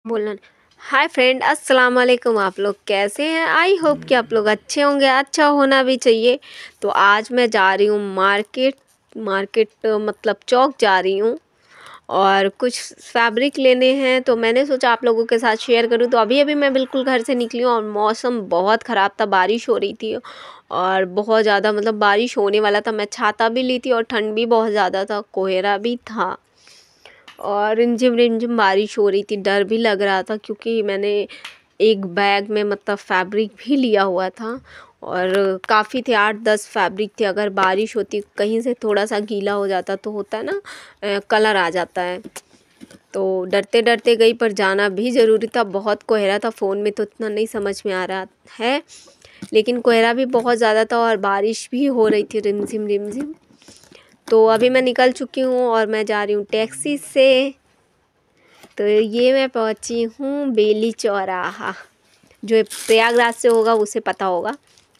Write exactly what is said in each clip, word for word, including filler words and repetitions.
बोलना। Hi friend, अस्सलाम वालेकुम। आप लोग कैसे हैं? आई होप कि आप लोग अच्छे होंगे, अच्छा होना भी चाहिए। तो आज मैं जा रही हूँ मार्केट मार्केट मतलब चौक जा रही हूँ और कुछ फैब्रिक लेने हैं। तो मैंने सोचा आप लोगों के साथ शेयर करूँ। तो अभी अभी मैं बिल्कुल घर से निकली हूँ और मौसम बहुत ख़राब था, बारिश हो रही थी और बहुत ज़्यादा मतलब बारिश होने वाला था। मैं छाता भी ली थी और ठंड भी बहुत ज़्यादा था, कोहरा भी था और रिमझिम रिमझिम बारिश हो रही थी। डर भी लग रहा था क्योंकि मैंने एक बैग में मतलब फैब्रिक भी लिया हुआ था और काफ़ी थे, आठ दस फैब्रिक थे। अगर बारिश होती कहीं से थोड़ा सा गीला हो जाता तो होता है ना, कलर आ जाता है। तो डरते डरते गई, पर जाना भी ज़रूरी था। बहुत कोहरा था, फ़ोन में तो इतना नहीं समझ में आ रहा है, लेकिन कोहरा भी बहुत ज़्यादा था और बारिश भी हो रही थी रिमझिम रिमझिम। तो अभी मैं निकल चुकी हूँ और मैं जा रही हूँ टैक्सी से। तो ये मैं पहुँची हूँ बेली चौराहा, जो प्रयागराज से होगा उसे पता होगा।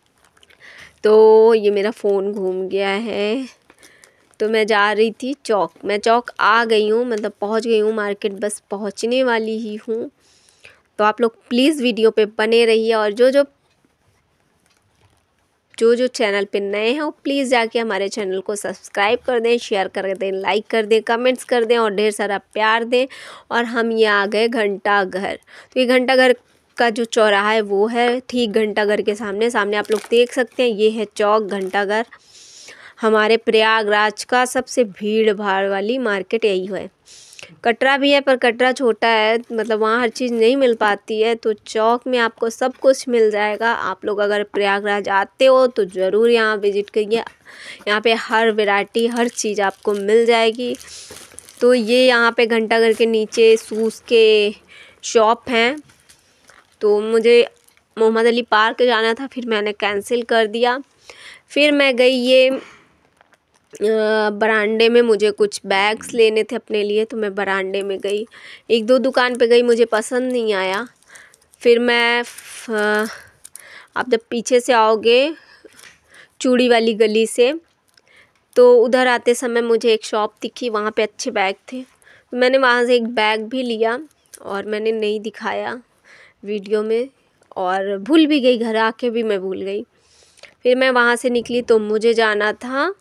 तो ये मेरा फ़ोन घूम गया है। तो मैं जा रही थी चौक, मैं चौक आ गई हूँ, मतलब पहुँच गई हूँ मार्केट, बस पहुँचने वाली ही हूँ। तो आप लोग प्लीज़ वीडियो पे बने रहिए और जो जो जो जो चैनल पे नए हैं वो प्लीज़ जाके हमारे चैनल को सब्सक्राइब कर दें, शेयर कर दें, लाइक कर दें, कमेंट्स कर दें और ढेर सारा प्यार दें। और हम ये आ गए घंटा घर। तो ये घंटा घर का जो चौराहा है वो है ठीक घंटा घर के सामने सामने आप लोग देख सकते हैं। ये है चौक घंटा घर, हमारे प्रयागराज का सबसे भीड़ भाड़ वाली मार्केट यही है। कटरा भी है पर कटरा छोटा है, मतलब वहाँ हर चीज़ नहीं मिल पाती है। तो चौक में आपको सब कुछ मिल जाएगा। आप लोग अगर प्रयागराज आते हो तो ज़रूर यहाँ विज़िट करिए। यहाँ पे हर वैरायटी, हर चीज़ आपको मिल जाएगी। तो ये यहाँ पे घंटाघर के नीचे शूज़ के शॉप हैं। तो मुझे मोहम्मद अली पार्क जाना था, फिर मैंने कैंसिल कर दिया। फिर मैं गई ये बरांडे में, मुझे कुछ बैग्स लेने थे अपने लिए, तो मैं बरांडे में गई। एक दो दुकान पे गई, मुझे पसंद नहीं आया। फिर मैं आप जब पीछे से आओगे चूड़ी वाली गली से, तो उधर आते समय मुझे एक शॉप दिखी, वहाँ पे अच्छे बैग थे। तो मैंने वहाँ से एक बैग भी लिया और मैंने नहीं दिखाया वीडियो में और भूल भी गई, घर आके भी मैं भूल गई। फिर मैं वहाँ से निकली तो मुझे जाना था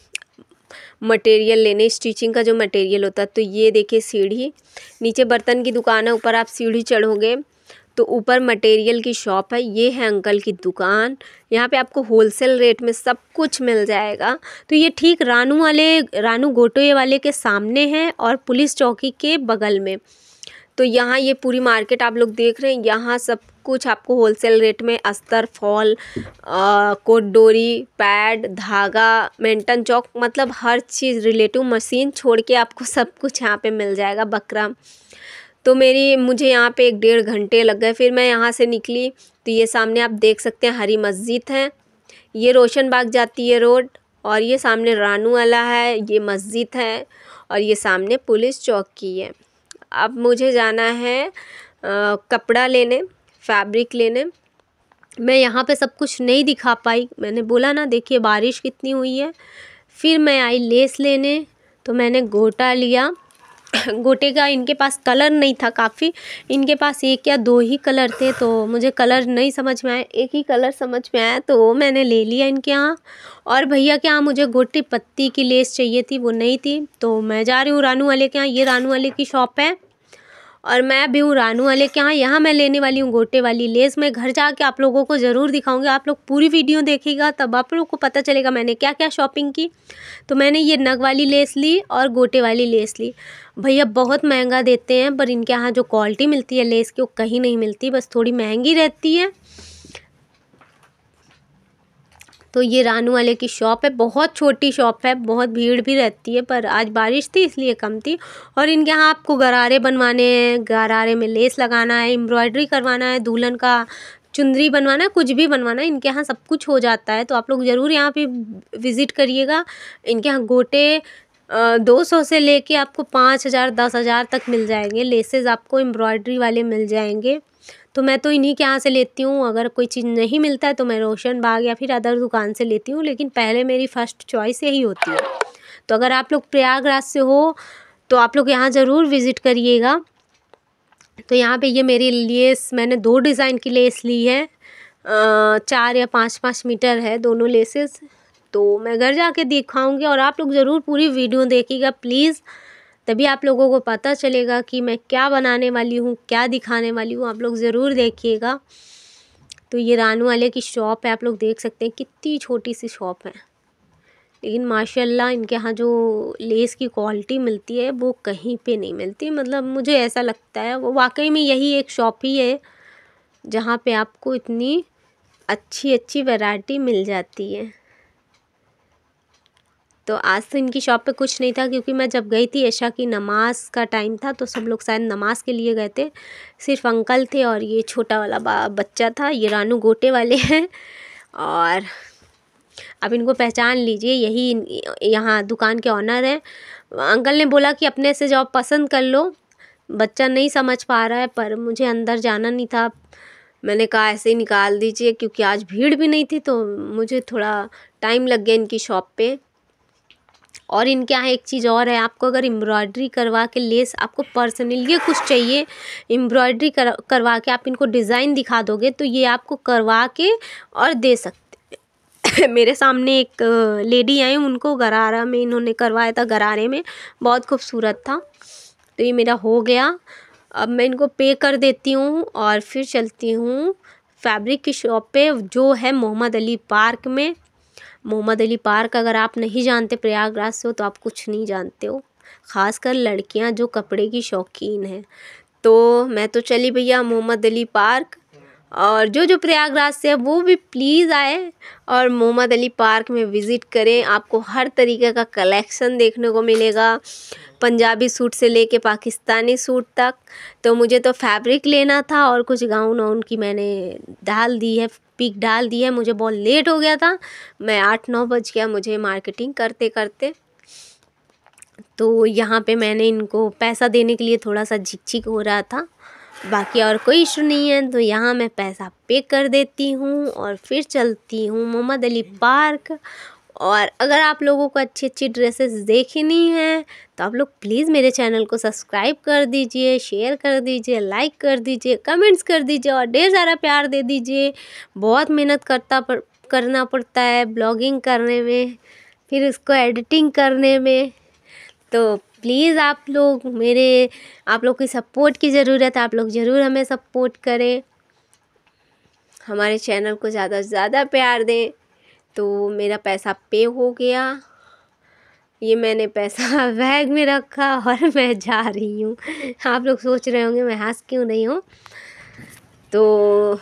मटेरियल लेने, स्टिचिंग का जो मटेरियल होता है। तो ये देखिए सीढ़ी, नीचे बर्तन की दुकान है, ऊपर आप सीढ़ी चढ़ोगे तो ऊपर मटेरियल की शॉप है। ये है अंकल की दुकान, यहाँ पे आपको होलसेल रेट में सब कुछ मिल जाएगा। तो ये ठीक रानू वाले रानू गोटोए वाले के सामने है और पुलिस चौकी के बगल में। तो यहाँ ये पूरी मार्केट आप लोग देख रहे हैं, यहाँ सब कुछ आपको होलसेल रेट में अस्तर, फॉल, कोट डोरी, पैड, धागा, मेंटन चौक, मतलब हर चीज़ रिलेटिव मशीन छोड़ के आपको सब कुछ यहाँ पे मिल जाएगा। बकरम तो मेरी मुझे यहाँ पे एक डेढ़ घंटे लग गए। फिर मैं यहाँ से निकली तो ये सामने आप देख सकते हैं हरी मस्जिद है, ये रोशन बाग जाती है रोड, और ये सामने रानू वाला है, ये मस्जिद है और ये सामने पुलिस चौकी है। अब मुझे जाना है आ, कपड़ा लेने, फैब्रिक लेने। मैं यहाँ पे सब कुछ नहीं दिखा पाई, मैंने बोला ना, देखिए बारिश कितनी हुई है। फिर मैं आई लेस लेने, तो मैंने गोटा लिया। गोटे का इनके पास कलर नहीं था, काफ़ी इनके पास एक या दो ही कलर थे, तो मुझे कलर नहीं समझ में आया, एक ही कलर समझ में आया तो वो मैंने ले लिया इनके यहाँ। और भैया के यहाँ मुझे गोटी पत्ती की लेस चाहिए थी, वो नहीं थी, तो मैं जा रही हूँ रानू वाले के यहाँ। ये रानू वाले की शॉप है और मैं भी हूँ रानू वाले के यहाँ। यहाँ मैं लेने वाली हूँ गोटे वाली लेस। मैं घर जाके आप लोगों को ज़रूर दिखाऊंगी, आप लोग पूरी वीडियो देखिएगा तब आप लोग को पता चलेगा मैंने क्या क्या शॉपिंग की। तो मैंने ये नग वाली लेस ली और गोटे वाली लेस ली। भैया बहुत महंगा देते हैं, पर इनके यहाँ जो क्वालिटी मिलती है लेस की वो कहीं नहीं मिलती, बस थोड़ी महंगी रहती है। तो ये रानू वाले की शॉप है, बहुत छोटी शॉप है, बहुत भीड़ भी रहती है, पर आज बारिश थी इसलिए कम थी। और इनके यहाँ आपको गरारे बनवाने हैं, गरारे में लेस लगाना है, एम्ब्रॉयडरी करवाना है, दुल्हन का चुंदरी बनवाना है, कुछ भी बनवाना है, इनके यहाँ सब कुछ हो जाता है। तो आप लोग ज़रूर यहाँ पे विज़िट करिएगा। इनके यहाँ गोटे दो सौ से लेके आपको पाँच हज़ार दस हज़ार तक मिल जाएंगे। लेसेस आपको एम्ब्रॉयडरी वाले मिल जाएंगे। तो मैं तो इन्हीं के यहाँ से लेती हूँ, अगर कोई चीज़ नहीं मिलता है तो मैं रोशन बाग या फिर अदर दुकान से लेती हूँ, लेकिन पहले मेरी फ़र्स्ट चॉइस यही होती है। तो अगर आप लोग प्रयागराज से हो तो आप लोग यहाँ ज़रूर विज़िट करिएगा। तो यहाँ पे ये मेरी लेस मैंने दो डिज़ाइन की लेस ली है, आ, चार या पाँच पाँच मीटर है दोनों लेसेस। तो मैं घर जाके दिखाऊंगी और आप लोग ज़रूर पूरी वीडियो देखिएगा प्लीज़, तभी आप लोगों को पता चलेगा कि मैं क्या बनाने वाली हूँ, क्या दिखाने वाली हूँ। आप लोग ज़रूर देखिएगा। तो ये रानू वाले की शॉप है, आप लोग देख सकते हैं कितनी छोटी सी शॉप है, लेकिन माशाल्लाह इनके यहाँ जो लेस की क्वालिटी मिलती है वो कहीं पे नहीं मिलती। मतलब मुझे ऐसा लगता है वो वाकई में यही एक शॉप ही है जहाँ पे आपको इतनी अच्छी अच्छी वैरायटी मिल जाती है। तो आज तो इनकी शॉप पे कुछ नहीं था, क्योंकि मैं जब गई थी ऐशा की नमाज का टाइम था, तो सब लोग शायद नमाज के लिए गए थे। सिर्फ अंकल थे और ये छोटा वाला बच्चा था। ये रानू गोटे वाले हैं और अब इनको पहचान लीजिए, यही यहाँ दुकान के ऑनर हैं। अंकल ने बोला कि अपने से जॉब पसंद कर लो, बच्चा नहीं समझ पा रहा है, पर मुझे अंदर जाना नहीं था। मैंने कहा ऐसे ही निकाल दीजिए, क्योंकि आज भीड़ भी नहीं थी तो मुझे थोड़ा टाइम लग गया इनकी शॉप पे। और इनके यहाँ एक चीज़ और है, आपको अगर एम्ब्रॉयडरी करवा के लेस आपको पर्सनली कुछ चाहिए, एम्ब्रॉयडरी कर, करवा के आप इनको डिज़ाइन दिखा दोगे तो ये आपको करवा के और दे सकते। मेरे सामने एक लेडी आई, उनको गरारा में इन्होंने करवाया था, गरारे में बहुत खूबसूरत था। तो ये मेरा हो गया। अब मैं इनको पे कर देती हूँ और फिर चलती हूँ फैब्रिक की शॉप पे, जो है मोहम्मद अली पार्क में। मोहम्मद अली पार्क अगर आप नहीं जानते प्रयागराज से हो तो आप कुछ नहीं जानते हो, ख़ासकर लड़कियां जो कपड़े की शौकीन हैं। तो मैं तो चली भैया मोहम्मद अली पार्क, और जो जो प्रयागराज से है वो भी प्लीज़ आए और मोहम्मद अली पार्क में विज़िट करें। आपको हर तरीके का कलेक्शन देखने को मिलेगा, पंजाबी सूट से लेके पाकिस्तानी सूट तक। तो मुझे तो फैब्रिक लेना था और कुछ गाउन वाउन की मैंने डाल दी है, पिक डाल दी है। मुझे बहुत लेट हो गया था, मैं आठ नौ बज गया मुझे मार्केटिंग करते करते। तो यहाँ पे मैंने इनको पैसा देने के लिए थोड़ा सा झिक-झिक हो रहा था, बाकी और कोई इशू नहीं है। तो यहाँ मैं पैसा पे कर देती हूँ और फिर चलती हूँ मोहम्मद अली पार्क। और अगर आप लोगों को अच्छी अच्छी ड्रेसेस देखनी है तो आप लोग प्लीज़ मेरे चैनल को सब्सक्राइब कर दीजिए, शेयर कर दीजिए, लाइक कर दीजिए, कमेंट्स कर दीजिए और ढेर सारा प्यार दे दीजिए। बहुत मेहनत करता पर करना पड़ता है ब्लॉगिंग करने में, फिर उसको एडिटिंग करने में। तो प्लीज़ आप लोग मेरे आप लोग की सपोर्ट की ज़रूरत है, आप लोग ज़रूर हमें सपोर्ट करें, हमारे चैनल को ज़्यादा से ज़्यादा प्यार दें। तो मेरा पैसा पे हो गया, ये मैंने पैसा बैग में रखा और मैं जा रही हूँ। आप लोग सोच रहे होंगे मैं हंस क्यों रही हूँ। तो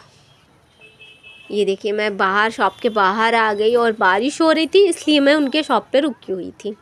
ये देखिए मैं बाहर शॉप के बाहर आ गई और बारिश हो रही थी, इसलिए मैं उनके शॉप पे रुकी हुई थी।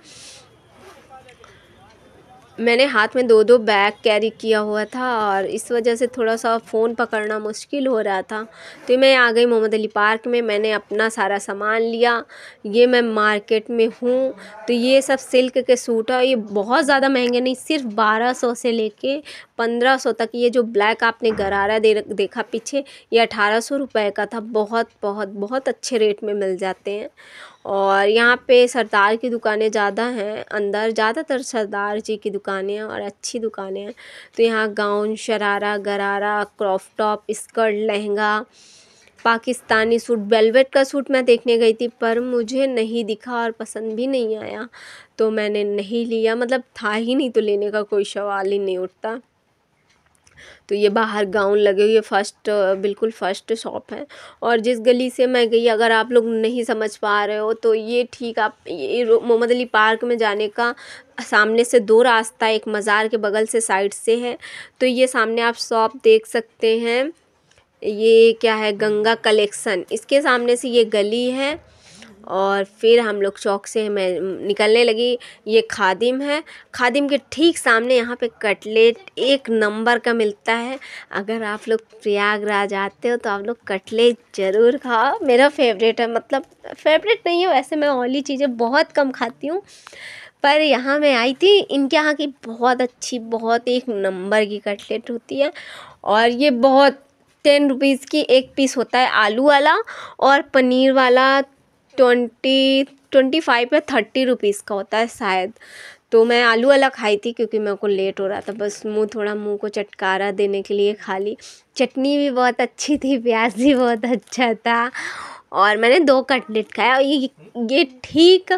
मैंने हाथ में दो दो बैग कैरी किया हुआ था और इस वजह से थोड़ा सा फ़ोन पकड़ना मुश्किल हो रहा था। तो मैं आ गई मोहम्मद अली पार्क में, मैंने अपना सारा सामान लिया। ये मैं मार्केट में हूँ। तो ये सब सिल्क के सूट है, ये बहुत ज़्यादा महंगे नहीं, सिर्फ बारह सौ से लेके पंद्रह सौ तक। ये जो ब्लैक आपने गरारा दे देखा पीछे, ये अठारह सौ रुपये का था। बहुत बहुत बहुत अच्छे रेट में मिल जाते हैं। और यहाँ पे सरदार की दुकानें ज़्यादा हैं, अंदर ज़्यादातर सरदार जी की दुकानें हैं और अच्छी दुकानें हैं। तो यहाँ gown, sharara, gharara, crop top, skirt, lehenga, Pakistani suit, velvet का सूट मैं देखने गई थी पर मुझे नहीं दिखा और पसंद भी नहीं आया, तो मैंने नहीं लिया। मतलब था ही नहीं तो लेने का कोई सवाल ही नहीं उठता। तो ये बाहर गाउन लगे हुए फर्स्ट बिल्कुल फर्स्ट शॉप है। और जिस गली से मैं गई, अगर आप लोग नहीं समझ पा रहे हो तो ये ठीक आप ये मोहम्मद अली पार्क में जाने का सामने से दो रास्ता, एक मज़ार के बगल से साइड से है। तो ये सामने आप शॉप देख सकते हैं, ये क्या है, गंगा कलेक्शन, इसके सामने से ये गली है। और फिर हम लोग चौक से मैं निकलने लगी। ये खादिम है, खादिम के ठीक सामने यहाँ पे कटलेट एक नंबर का मिलता है। अगर आप लोग प्रयागराज आते हो तो आप लोग कटलेट ज़रूर खाओ, मेरा फेवरेट है। मतलब फेवरेट नहीं है वैसे, मैं ऑयली चीज़ें बहुत कम खाती हूँ, पर यहाँ मैं आई थी, इनके यहाँ की बहुत अच्छी, बहुत एक नंबर की कटलेट होती है। और ये बहुत टेन रुपीज़ की एक पीस होता है, आलू वाला, और पनीर वाला ट्वेंटी ट्वेंटी फाइव या थर्टी रुपीज़ का होता है शायद। तो मैं आलू वाला खाई थी क्योंकि मेरे को लेट हो रहा था, बस मुंह थोड़ा मुंह को चटकारा देने के लिए खा ली। चटनी भी बहुत अच्छी थी, प्याज भी बहुत अच्छा था और मैंने दो कटलेट खाया। और ये ये ठीक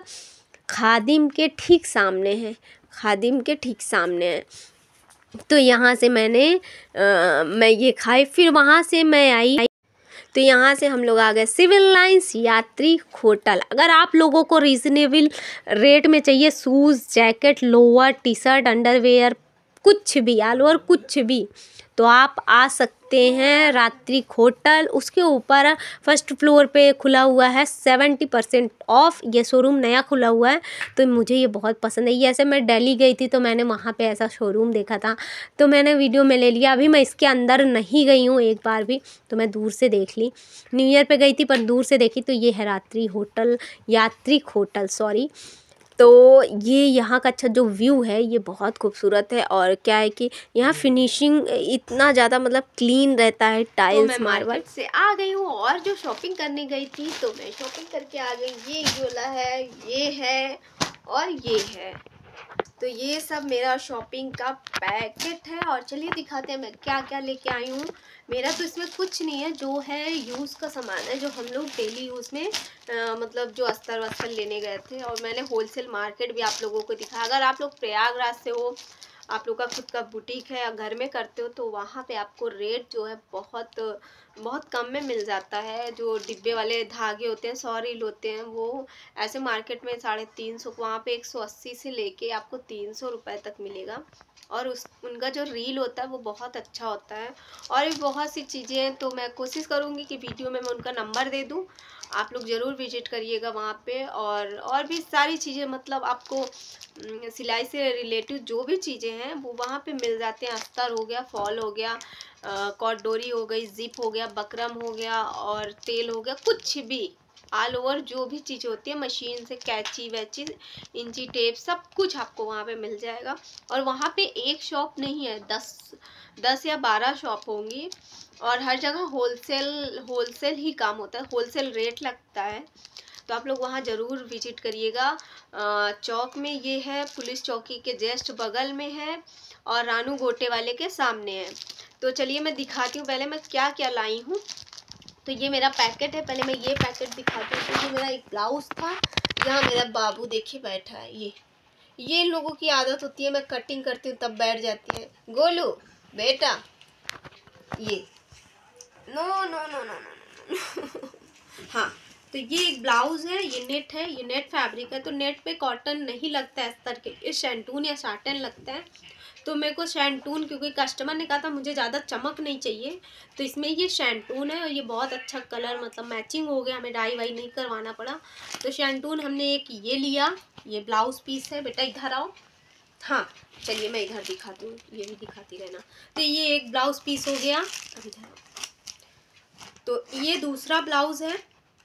खादिम के ठीक सामने है, खादिम के ठीक सामने है। तो यहाँ से मैंने आ, मैं ये खाई, फिर वहाँ से मैं आई, तो यहाँ से हम लोग आ गए सिविल लाइंस यात्री होटल। अगर आप लोगों को रीज़नेबल रेट में चाहिए shoes, jacket, lower, T shirt, underwear, कुछ भी ऑल ओवर कुछ भी, तो आप आ सकते हैं रात्रि होटल। उसके ऊपर फर्स्ट फ्लोर पे खुला हुआ है सेवेंटी परसेंट ऑफ। ये शोरूम नया खुला हुआ है तो मुझे ये बहुत पसंद है। ये ऐसे मैं दिल्ली गई थी तो मैंने वहाँ पे ऐसा शोरूम देखा था तो मैंने वीडियो में ले लिया। अभी मैं इसके अंदर नहीं गई हूँ एक बार भी, तो मैं दूर से देख ली। न्यू ईयर पे गई थी पर दूर से देखी। तो ये है रात्रि होटल, यात्री होटल सॉरी। तो ये यहाँ का अच्छा जो व्यू है ये बहुत खूबसूरत है। और क्या है कि यहाँ फिनिशिंग इतना ज़्यादा मतलब क्लीन रहता है, टाइल्स मार्बल से आ गई हूँ। और जो शॉपिंग करने गई थी तो मैं शॉपिंग करके आ गई। ये वाला है, ये है और ये है। तो ये सब मेरा शॉपिंग का पैकेट है। और चलिए दिखाते हैं मैं क्या क्या लेके आई हूँ। मेरा तो इसमें कुछ नहीं है, जो है यूज़ का सामान है जो हम लोग डेली यूज़ में आ, मतलब जो अस्तर वस्तर लेने गए थे। और मैंने होलसेल मार्केट भी आप लोगों को दिखाया। अगर आप लोग प्रयागराज से हो, आप लोग का खुद का बुटीक है या घर में करते हो, तो वहाँ पे आपको रेट जो है बहुत बहुत कम में मिल जाता है। जो डिब्बे वाले धागे होते हैं, सौ रील होते हैं, वो ऐसे मार्केट में साढ़े तीन सौ, वहाँ पे एक सौ अस्सी से लेके आपको तीन सौ रुपये तक मिलेगा। और उस उनका जो रील होता है वो बहुत अच्छा होता है। और भी बहुत सी चीज़ें हैं, तो मैं कोशिश करूँगी कि वीडियो में मैं उनका नंबर दे दूँ, आप लोग ज़रूर विजिट करिएगा वहाँ पे। और और भी सारी चीज़ें मतलब आपको सिलाई से रिलेटिव जो भी चीज़ें हैं वो वहाँ पे मिल जाते हैं। अस्तर हो गया, फॉल हो गया, कॉट डोरी हो गई, जिप हो गया, बकरम हो गया और तेल हो गया, कुछ भी ऑल ओवर जो भी चीज़ होती है मशीन से, कैची वैची, इंची टेप, सब कुछ आपको वहाँ पे मिल जाएगा। और वहाँ पे एक शॉप नहीं है, दस दस या बारह शॉप होंगी। और हर जगह होलसेल होलसेल ही काम होता है, होलसेल रेट लगता है। तो आप लोग वहाँ ज़रूर विजिट करिएगा। चौक में ये है, पुलिस चौकी के जस्ट बगल में है और रानू गोटे वाले के सामने है। तो चलिए मैं दिखाती हूँ पहले मैं क्या क्या लाई हूँ। तो ये मेरा पैकेट है, पहले मैं ये पैकेट दिखाती हूँ। तो ये मेरा एक ब्लाउज़ था, यहाँ मेरा बाबू देखिए बैठा है। ये ये लोगों की आदत होती है, मैं कटिंग करती हूँ तब बैठ जाती है। गोलू बेटा, ये no no no no no हाँ, तो ये एक ब्लाउज़ है, ये नेट है, ये नेट फैब्रिक है। तो नेट पे कॉटन नहीं लगता है अस्तर के, ये शैंटून या साटन लगता है। तो मेरे को शैंटून, क्योंकि कस्टमर ने कहा था मुझे ज़्यादा चमक नहीं चाहिए, तो इसमें ये शैंटून है। और ये बहुत अच्छा कलर मतलब मैचिंग हो गया, हमें डाई वाई नहीं करवाना पड़ा। तो शैंटून हमने एक ये लिया, ये ब्लाउज़ पीस है। बेटा इधर आओ, हाँ चलिए मैं इधर दिखाती हूँ, ये भी दिखाती रहना। तो ये एक ब्लाउज़ पीस हो गया, अब इधर आओ। तो ये दूसरा ब्लाउज़ है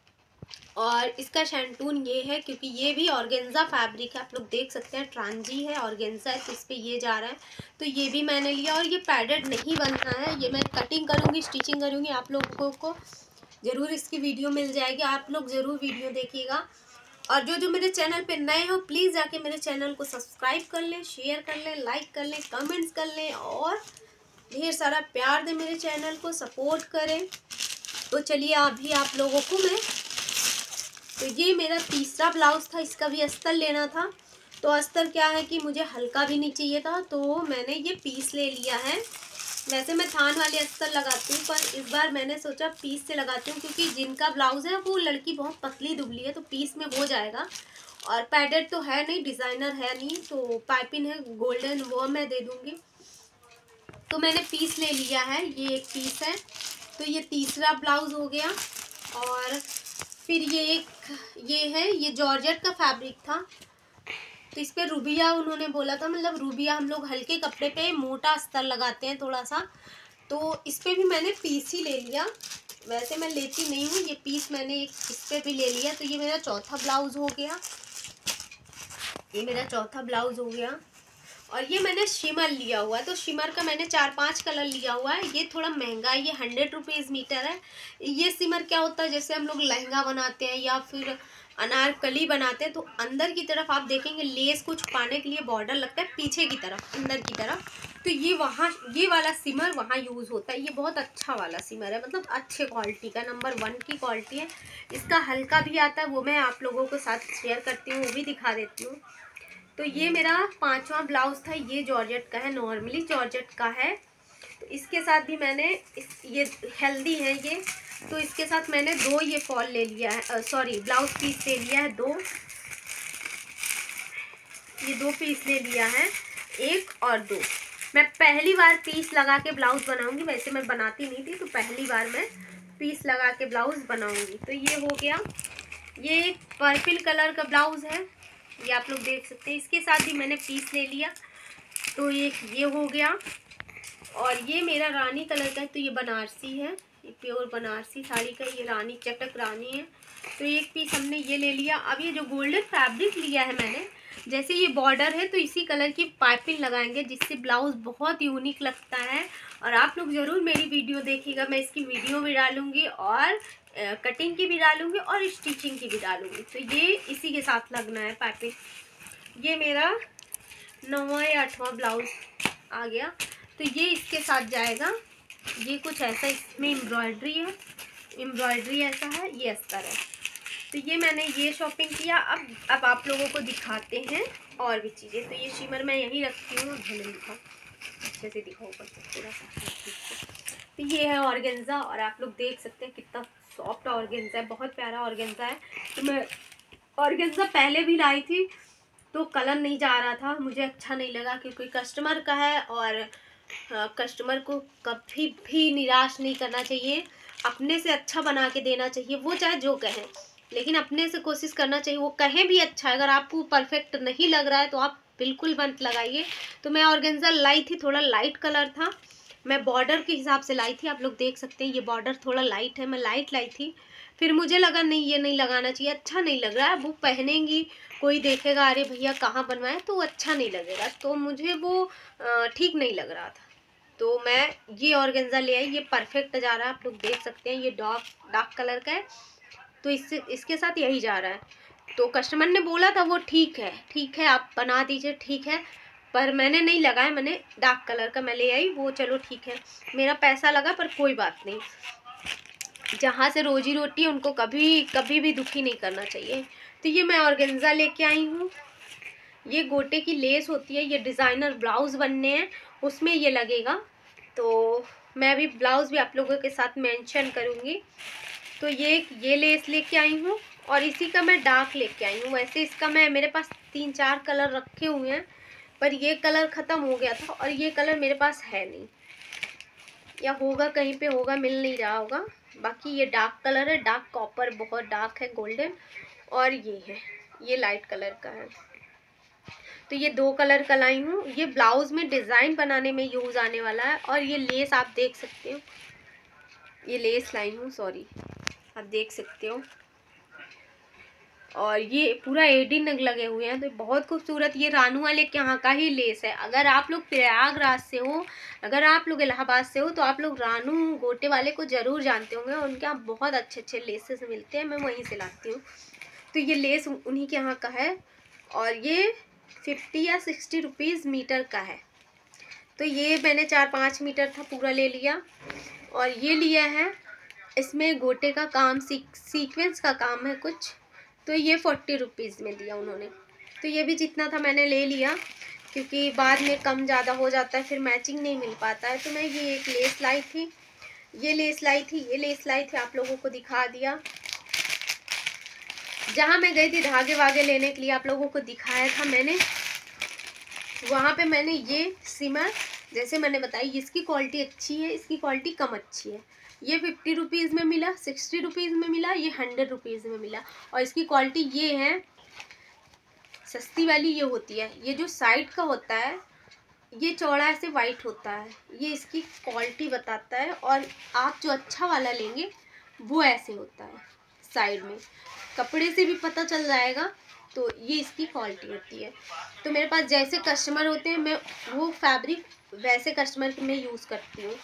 और इसका शैंटून ये है, क्योंकि ये भी ऑर्गेन्जा फैब्रिक है, आप लोग देख सकते हैं ट्रांजी है, ऑर्गेन्जा है, तो इस पर ये जा रहा है। तो ये भी मैंने लिया। और ये पैडेड नहीं बनना है, ये मैं कटिंग करूँगी, स्टिचिंग करूँगी, आप लोगों को ज़रूर इसकी वीडियो मिल जाएगी, आप लोग ज़रूर वीडियो देखिएगा। और जो जो मेरे चैनल पे नए हो प्लीज़ जाके मेरे चैनल को सब्सक्राइब कर लें, शेयर कर लें, लाइक कर लें, कमेंट्स कर लें और ढेर सारा प्यार दें, मेरे चैनल को सपोर्ट करें। तो चलिए अभी आप लोगों को मैं, तो ये मेरा तीसरा ब्लाउज़ था, इसका भी अस्तर लेना था। तो अस्तर क्या है कि मुझे हल्का भी नहीं चाहिए था, तो मैंने ये पीस ले लिया है। वैसे मैं थान वाले अस्तर लगाती हूँ, पर इस बार मैंने सोचा पीस से लगाती हूँ, क्योंकि जिनका ब्लाउज़ है वो लड़की बहुत पतली दुबली है, तो पीस में हो जाएगा। और पैडेड तो है नहीं, डिज़ाइनर है नहीं, तो पाइपिंग है गोल्डन, वो मैं दे दूँगी। तो मैंने पीस ले लिया है, ये एक पीस है। तो ये तीसरा ब्लाउज़ हो गया। और फिर ये एक ये है, ये जॉर्जेट का फैब्रिक था, तो इस पर रूबिया उन्होंने बोला था, मतलब रूबिया हम लोग हल्के कपड़े पे मोटा अस्तर लगाते हैं थोड़ा सा, तो इस पर भी मैंने पीस ही ले लिया। वैसे मैं लेती नहीं हूँ, ये पीस मैंने एक इस पर भी ले लिया। तो ये मेरा चौथा ब्लाउज़ हो गया, ये मेरा चौथा ब्लाउज़ हो गया। और ये मैंने शिमर लिया हुआ है, तो शिमर का मैंने चार पांच कलर लिया हुआ है। ये थोड़ा महंगा है, ये हंड्रेड रुपीज़ मीटर है। ये शिमर क्या होता है, जैसे हम लोग लहंगा बनाते हैं या फिर अनारकली बनाते हैं, तो अंदर की तरफ आप देखेंगे लेस को छुपाने के लिए बॉर्डर लगता है पीछे की तरफ, अंदर की तरफ। तो ये वहाँ ये वाला सिमर वहाँ यूज़ होता है। ये बहुत अच्छा वाला सिमर है, मतलब अच्छे क्वालिटी का, नंबर वन की क्वालिटी है। इसका हल्का भी आता है, वो मैं आप लोगों को साथ शेयर करती हूँ, वो भी दिखा देती हूँ। तो ये मेरा पांचवा ब्लाउज था। ये जॉर्जेट का है, नॉर्मली जॉर्जेट का है। तो इसके साथ भी मैंने इस ये हेल्दी है ये, तो इसके साथ मैंने दो ये फॉल ले लिया है, सॉरी ब्लाउज पीस ले लिया है दो। ये दो पीस ले लिया है, एक और दो। मैं पहली बार पीस लगा के ब्लाउज बनाऊंगी, वैसे मैं बनाती नहीं थी, तो पहली बार मैं पीस लगा के ब्लाउज बनाऊंगी। तो ये हो गया, ये एक पर्पल कलर का ब्लाउज है, ये आप लोग देख सकते हैं। इसके साथ भी मैंने पीस ले लिया, तो ये ये हो गया। और ये मेरा रानी कलर का है, तो ये बनारसी है, ये प्योर बनारसी साड़ी का, ये रानी चटक रानी है। तो एक पीस हमने ये ले लिया। अब ये जो गोल्डन फैब्रिक लिया है मैंने, जैसे ये बॉर्डर है तो इसी कलर की पाइपिंग लगाएंगे, जिससे ब्लाउज बहुत यूनिक लगता है। और आप लोग ज़रूर मेरी वीडियो देखिएगा, मैं इसकी वीडियो भी डालूँगी और कटिंग की भी डालूँगी और स्टिचिंग की भी डालूँगी। तो ये इसी के साथ लगना है पाइपिंग। ये मेरा नौवां या आठवां ब्लाउज आ गया, तो ये इसके साथ जाएगा। ये कुछ ऐसा, इसमें एम्ब्रॉयडरी है, एम्ब्रॉयडरी ऐसा है, ये अस्तर है। तो ये मैंने ये शॉपिंग किया। अब अब आप लोगों को दिखाते हैं और भी चीज़ें। तो ये शिमर मैं यहीं रखती हूँ, धुले दिखाओ, अच्छे से दिखाओ ऊपर से पूरा सा। तो ये है ऑर्गेन्जा, और आप लोग देख सकते हैं कितना सॉफ्ट ऑर्गेन्जा है, बहुत प्यारा ऑर्गेन्जा है। तो मैं ऑर्गेन्जा पहले भी लाई थी, तो कलर नहीं जा रहा था, मुझे अच्छा नहीं लगा, क्योंकि कस्टमर का है और कस्टमर को कभी भी निराश नहीं करना चाहिए, अपने से अच्छा बना के देना चाहिए, वो चाहे जो कहें, लेकिन अपने से कोशिश करना चाहिए। वो कहें भी अच्छा, अगर आपको परफेक्ट नहीं लग रहा है तो आप बिल्कुल मत लगाइए। तो मैं ऑर्गेन्जा लाई थी, थोड़ा लाइट कलर था, मैं बॉर्डर के हिसाब से लाई थी। आप लोग देख सकते हैं ये बॉर्डर थोड़ा लाइट है, मैं लाइट लाई थी। फिर मुझे लगा नहीं, ये नहीं लगाना चाहिए, अच्छा नहीं लग रहा है, वो पहनेंगी कोई देखेगा अरे भैया कहाँ बनवाए, तो अच्छा नहीं लगेगा, तो मुझे वो ठीक नहीं लग रहा था। तो मैं ये ऑर्गेन्जा ले आई, ये परफेक्ट जा रहा है, आप लोग देख सकते हैं। ये डार्क डार्क कलर का है, तो इससे इसके साथ यही जा रहा है। तो कस्टमर ने बोला था वो ठीक है, ठीक है आप बना दीजिए, ठीक है, पर मैंने नहीं लगाया, मैंने डार्क कलर का मैं ले आई, वो चलो ठीक है, मेरा पैसा लगा, पर कोई बात नहीं, जहाँ से रोजी रोटी है उनको कभी कभी भी दुखी नहीं करना चाहिए। तो ये मैं ऑर्गेन्जा लेके आई हूँ। ये गोटे की लेस होती है, ये डिज़ाइनर ब्लाउज़ बनने हैं, उसमें ये लगेगा। तो मैं भी ब्लाउज़ भी आप लोगों के साथ मेंशन करूँगी। तो ये ये लेस लेके आई हूँ, और इसी का मैं डार्क लेके आई हूँ। वैसे इसका मैं मेरे पास तीन चार कलर रखे हुए हैं, पर ये कलर ख़त्म हो गया था, और ये कलर मेरे पास है नहीं, या होगा कहीं पे होगा, मिल नहीं रहा होगा। बाकी ये डार्क कलर है, डार्क कॉपर, बहुत डार्क है, गोल्डन, और ये है, ये लाइट कलर का है। तो ये दो कलर का लाई हूँ, ये ब्लाउज़ में डिज़ाइन बनाने में यूज़ आने वाला है। और ये लेस आप देख सकते हो, ये लेस लाई हूँ, सॉरी, आप देख सकते हो। और ये पूरा एडी नग लगे हुए हैं, तो बहुत खूबसूरत, ये रानू वाले के यहाँ का ही लेस है। अगर आप लोग प्रयागराज से हो, अगर आप लोग इलाहाबाद से हो, तो आप लोग रानू गोटे वाले को ज़रूर जानते होंगे, उनके यहाँ बहुत अच्छे अच्छे लेसेस मिलते हैं, मैं वहीं से लाती हूँ। तो ये लेस उन्हीं के यहाँ का है, और ये फिफ्टी या सिक्सटी रुपीज़ मीटर का है। तो ये मैंने चार पाँच मीटर था, पूरा ले लिया। और ये लिया है, इसमें गोटे का काम, सीक सीक्वेंस का काम है कुछ, तो ये फोर्टी रुपीज़ में दिया उन्होंने। तो ये भी जितना था मैंने ले लिया, क्योंकि बाद में कम ज़्यादा हो जाता है, फिर मैचिंग नहीं मिल पाता है। तो मैं ये एक लेस लाई थी, ये लेस लाई थी, ये लेस लाई थी, आप लोगों को दिखा दिया। जहाँ मैं गई थी धागे वागे लेने के लिए, आप लोगों को दिखाया था मैंने, वहाँ पे मैंने ये सिमर, जैसे मैंने बताई, इसकी क्वालिटी अच्छी है, इसकी क्वालिटी कम अच्छी है। ये फिफ्टी रुपीज़ में मिला, सिक्सटी रुपीज़ में मिला, ये हंड्रेड रुपीज़ में मिला। और इसकी क्वालिटी ये है, सस्ती वाली ये होती है, ये जो साइड का होता है ये चौड़ा ऐसे वाइट होता है, ये इसकी क्वालिटी बताता है। और आप जो अच्छा वाला लेंगे वो ऐसे होता है, साइड में, कपड़े से भी पता चल जाएगा तो ये इसकी क्वालिटी होती है। तो मेरे पास जैसे कस्टमर होते हैं मैं वो फैब्रिक वैसे कस्टमर के मैं यूज़ करती हूँ।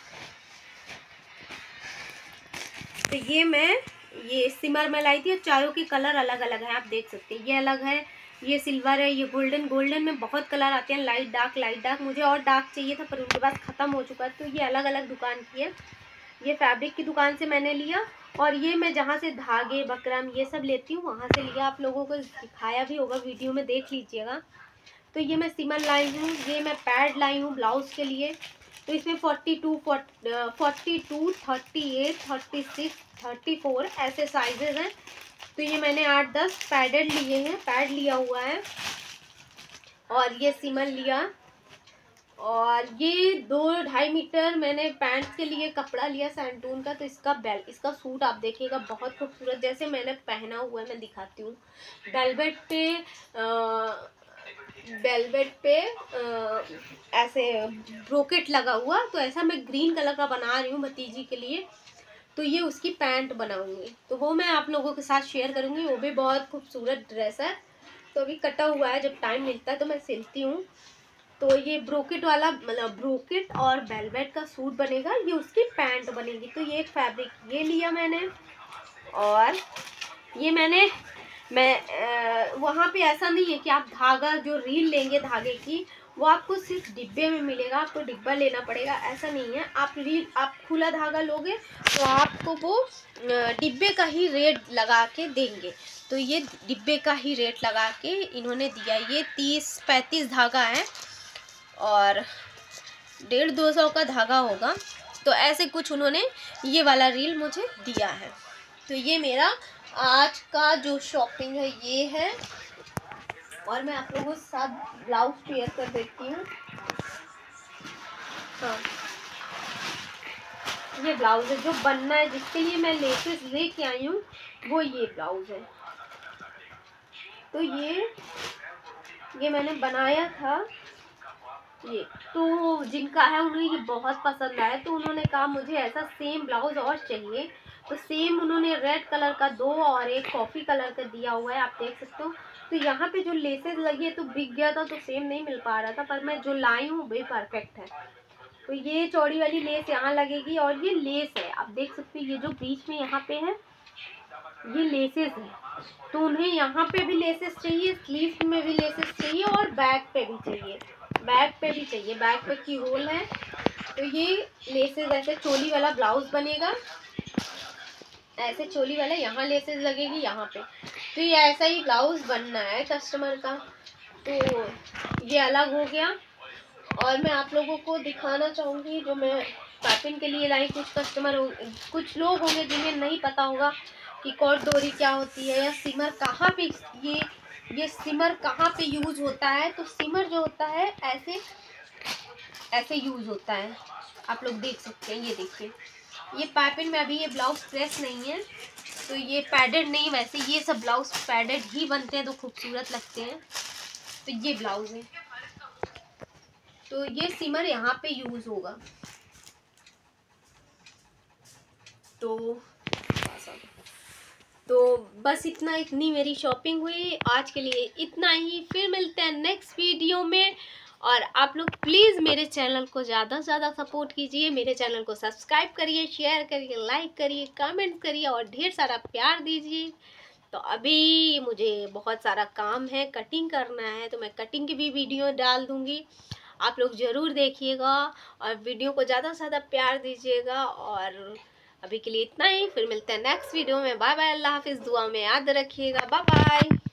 तो ये मैं ये सिमर में लाई थी और चारों के कलर अलग अलग है, आप देख सकते हैं। ये अलग है, ये सिल्वर है, ये गोल्डन। गोल्डन में बहुत कलर आते हैं, लाइट डार्क लाइट डार्क। मुझे और डार्क चाहिए था पर उनके पास ख़त्म हो चुका है। तो ये अलग अलग दुकान की है, ये फैब्रिक की दुकान से मैंने लिया। और ये मैं जहाँ से धागे बकरम ये सब लेती हूँ वहाँ से लिया। आप लोगों को दिखाया भी होगा, वीडियो में देख लीजिएगा। तो ये मैं सिमर लाई हूँ, ये मैं पैड लाई हूँ ब्लाउज़ के लिए। तो इसमें forty two forty two thirty eight thirty six thirty four ऐसे साइजेस हैं। तो ये मैंने आठ दस पैडेड लिए हैं, पैड लिया हुआ है। और ये सिमर लिया। और ये दो ढाई मीटर मैंने पैंट्स के लिए कपड़ा लिया सैंटून का। तो इसका बेल इसका सूट आप देखिएगा बहुत खूबसूरत, जैसे मैंने पहना हुआ है मैं दिखाती हूँ। वेलवेट पे वेलवेट पे आ, ऐसे ब्रोकेट लगा हुआ। तो ऐसा मैं ग्रीन कलर का बना रही हूँ भतीजी के लिए। तो ये उसकी पैंट बनाऊंगी, तो वो मैं आप लोगों के साथ शेयर करूँगी। वो भी बहुत खूबसूरत ड्रेस है। तो अभी कटा हुआ है, जब टाइम मिलता है तो मैं सिलती हूँ। तो ये ब्रोकेट वाला मतलब ब्रोकेट और वेलवेट का सूट बनेगा, ये उसकी पैंट बनेगी। तो ये एक फैब्रिक ये लिया मैंने। और ये मैंने मैं वहाँ पे ऐसा नहीं है कि आप धागा जो रील लेंगे धागे की वो आपको सिर्फ डिब्बे में मिलेगा, आपको डिब्बा लेना पड़ेगा, ऐसा नहीं है। आप रील आप खुला धागा लोगे तो आपको वो डिब्बे का ही रेट लगा के देंगे। तो ये डिब्बे का ही रेट लगा के इन्होंने दिया। ये तीस पैंतीस धागा है और डेढ़ दो सौ का धागा होगा। तो ऐसे कुछ उन्होंने ये वाला रील मुझे दिया है। तो ये मेरा आज का जो शॉपिंग है ये है। और मैं आप लोगों के साथ ब्लाउज शेयर कर देती हूँ। हाँ, ये ब्लाउज है जो बनना है, जिसके लिए मैं लेसेस लेके आई हूँ, वो ये ब्लाउज है। तो ये ये मैंने बनाया था ये। तो जिनका है उन्हें ये बहुत पसंद आया, तो उन्होंने कहा मुझे ऐसा सेम ब्लाउज और चाहिए। तो सेम उन्होंने रेड कलर का दो और एक कॉफ़ी कलर का दिया हुआ है, आप देख सकते हो। तो यहाँ पे जो लेसेस लगी है तो बिक गया था, तो सेम नहीं मिल पा रहा था, पर मैं जो लाई हूँ वही परफेक्ट है। तो ये चौड़ी वाली लेस यहाँ लगेगी। और ये लेस है, आप देख सकते हो, ये जो बीच में यहाँ पे है ये लेसेस है। तो उन्हें यहाँ पे भी लेसेस चाहिए, स्लीव में भी लेसेस चाहिए और बैक पे भी चाहिए, बैक पे भी चाहिए, बैक पे की होल है। तो ये लेसेस ऐसे चोली वाला ब्लाउज बनेगा, ऐसे चोली वाला यहाँ लेसेस लगेगी यहाँ पे। तो ये ऐसा ही ब्लाउज बनना है कस्टमर का। तो ये अलग हो गया। और मैं आप लोगों को दिखाना चाहूँगी जो मैं पाइपिंग के लिए लाई। कुछ कस्टमर कुछ लोग होंगे जिन्हें नहीं पता होगा कि कॉर्ड डोरी क्या होती है या सिमर कहाँ पे ये ये सिमर कहाँ पे यूज़ होता है। तो सिमर जो होता है ऐसे ऐसे यूज़ होता है, आप लोग देख सकते हैं। ये देखिए, ये पाइपिंग में अभी ये ब्लाउज प्रेस नहीं है, तो ये पैडेड नहीं। वैसे ये सब ब्लाउज पैडेड ही बनते हैं तो खूबसूरत लगते हैं। तो ये ब्लाउज है, तो ये सिमर यहाँ पे यूज़ होगा। तो तो बस इतना इतनी मेरी शॉपिंग हुई आज के लिए, इतना ही। फिर मिलते हैं नेक्स्ट वीडियो में। और आप लोग प्लीज़ मेरे चैनल को ज़्यादा से ज़्यादा सपोर्ट कीजिए, मेरे चैनल को सब्सक्राइब करिए, शेयर करिए, लाइक करिए, कमेंट करिए और ढेर सारा प्यार दीजिए। तो अभी मुझे बहुत सारा काम है, कटिंग करना है, तो मैं कटिंग की भी वीडियो डाल दूँगी, आप लोग ज़रूर देखिएगा। और वीडियो को ज़्यादा से ज़्यादा प्यार दीजिएगा। और अभी के लिए इतना ही, फिर मिलते हैं नेक्स्ट वीडियो में। बाय बाय, अल्लाह हाफिज़, दुआ में याद रखिएगा, बाय बाय।